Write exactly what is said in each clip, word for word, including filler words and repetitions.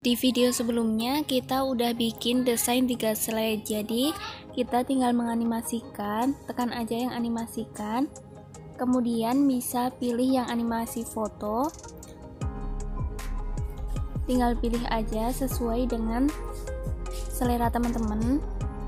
Di video sebelumnya kita udah bikin desain tiga slide, jadi kita tinggal menganimasikan. Tekan aja yang animasikan, kemudian bisa pilih yang animasi foto, tinggal pilih aja sesuai dengan selera teman-teman.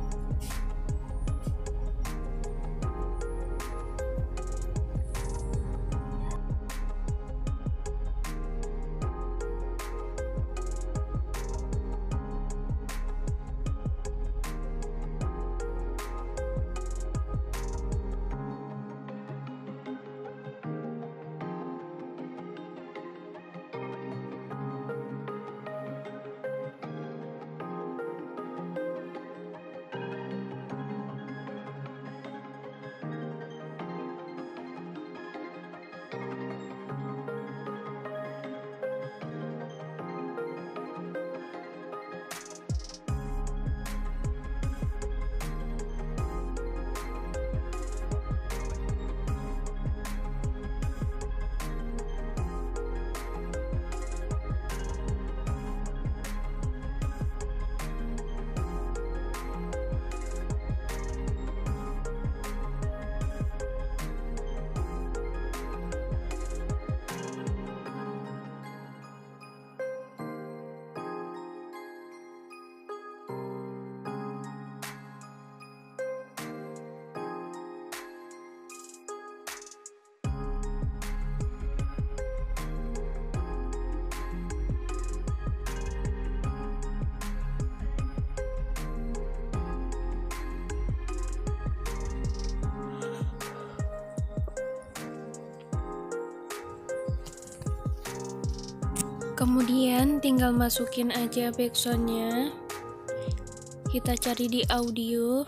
Kemudian tinggal masukin aja backsoundnya. Kita cari di audio,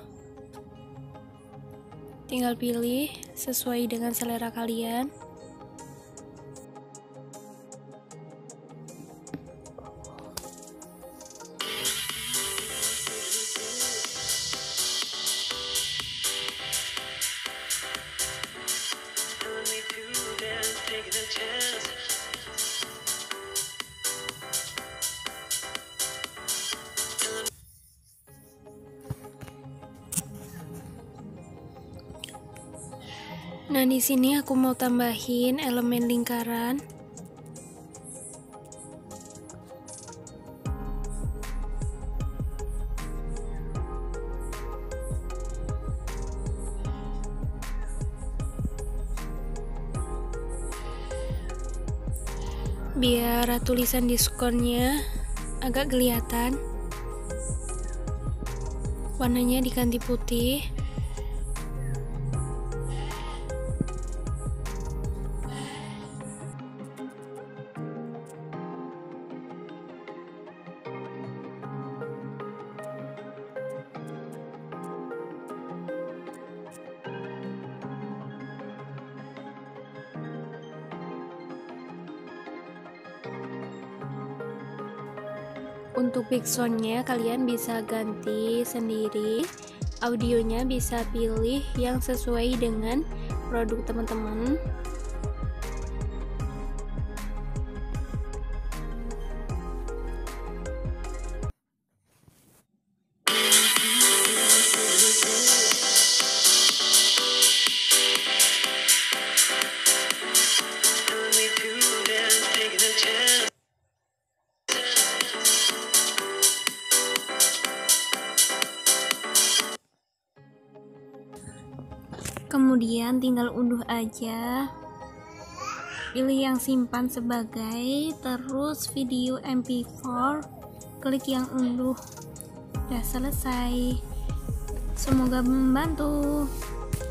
tinggal pilih sesuai dengan selera kalian. Nah, di sini aku mau tambahin elemen lingkaran. Biar tulisan diskonnya agak kelihatan. Warnanya diganti putih. Untuk backsoundnya kalian bisa ganti sendiri, audionya bisa pilih yang sesuai dengan produk teman-teman. Kemudian tinggal unduh aja, pilih yang simpan sebagai, terus video M P empat, klik yang unduh. Udah selesai. Semoga membantu.